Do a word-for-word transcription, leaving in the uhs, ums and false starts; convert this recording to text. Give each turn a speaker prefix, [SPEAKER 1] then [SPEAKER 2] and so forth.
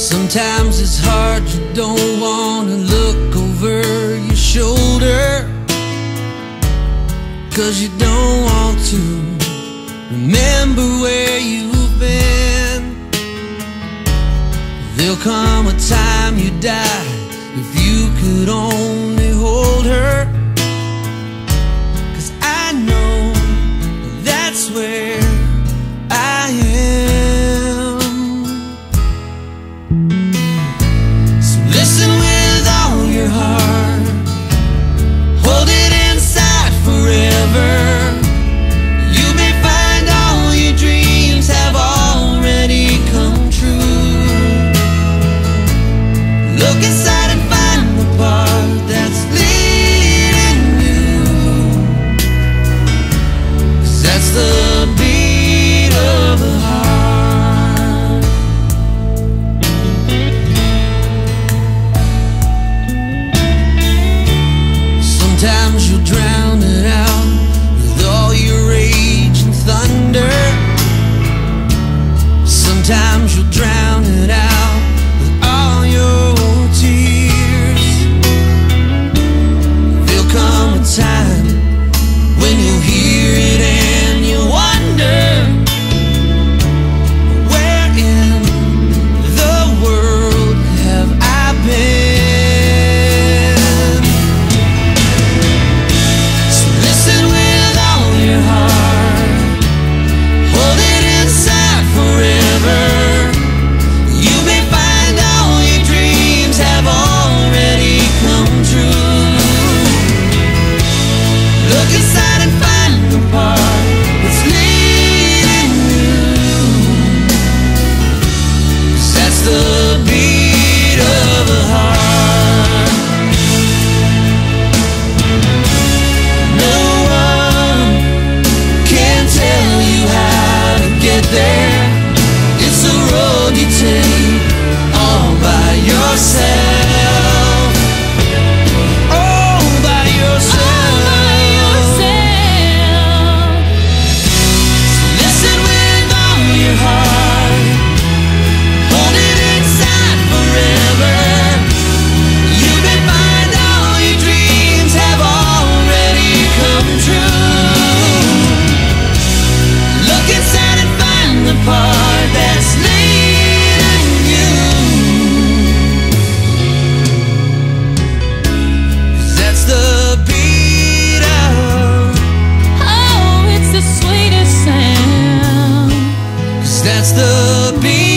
[SPEAKER 1] Sometimes it's hard, you don't wanna look over your shoulder, 'cause you don't want to remember where you've been. There'll come a time you die if you could only hold her, 'cause I know that's where I am. So listen with all your heart, hold it inside forever. You may find all your dreams have already come true. Look inside and find the part that's leading you, 'cause that's the beat of the heart. Sometimes you'll drown it out with all your rage and thunder. Sometimes you'll drown it out with all your tears. There'll come a time when you'll hear it and you wonder, where in the world have I been? So listen with all your heart, hold it inside forever. You may find all your dreams have already come true. Look inside and find the part that's leading you, 'cause that's the beat of the heart. No one can tell you how to get there. It's a road you take all by yourself. All by yourself. So listen with all your heart, hold it inside forever. You may find all your dreams have already come true. Look inside and find the part that's leading you, 'cause that's the beat of,
[SPEAKER 2] Oh, it's the sweetest sound.
[SPEAKER 1] 'cause that's the beat